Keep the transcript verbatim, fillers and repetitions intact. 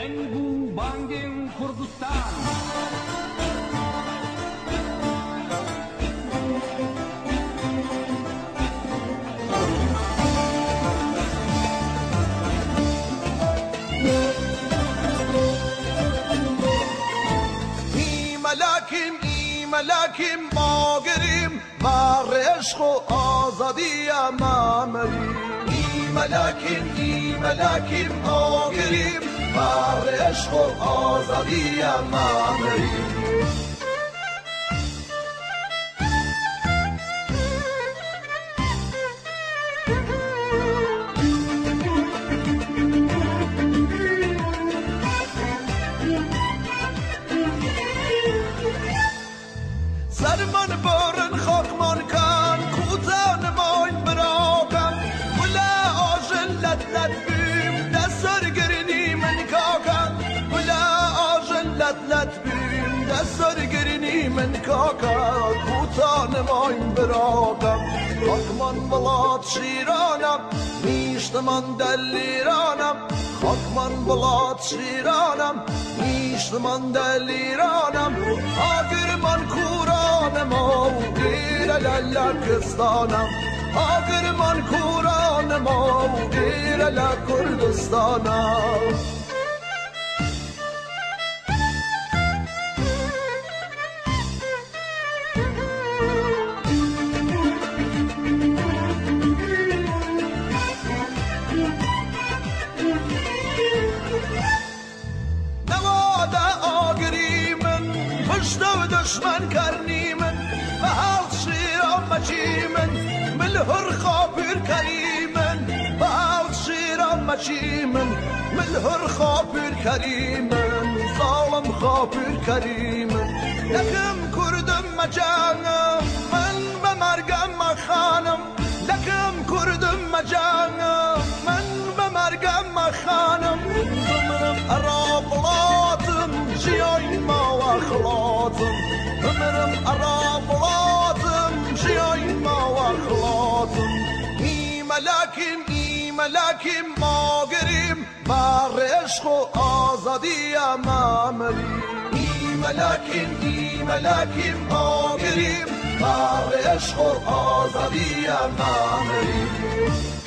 Dengu bangin Kurdistan. ملاکیم ای ملاکیم ما گریم بر عشق و آزادی ما مریم ای ملاکیم ای ملاکیم ما گریم بر عشق و آزادی ما مریم سرمان بارن خاکمان کن کوتان ماین براکم ولا آجل لد لد بیم دستر گرینی من کاکن ولا آجل لد لد بیم دستر گرینی من کاکن کوتان ماین براکم خاکمان بلاد شیرانم میشتمان دلیرانم خاکمان بلاد شیرانم میشتمان دلیرانم آگرمان کورانم و گیر لکستانم آگرمان کورانم و گیر لکردستانم و دشمن کرنی من به حال شیرم مچی من ملهر خاپیر کری من به حال شیرم مچی من ملهر خاپیر کری من ظالم خاپیر کری من لکم کردم مجانم من به مرگم مخانم لکم کردم مجانم من به مرگم مخانم بمرم ارابلاتم جیای ما و اخلاطم بمرم ارابلاتم جیای ما و اخلاطم ای ملاکیم ای ملاکیم ما گریم بر عشق و آزادی ما مریم ای ملاکیم ای ملاکیم ما گریم بر عشق و آزادی ما مریم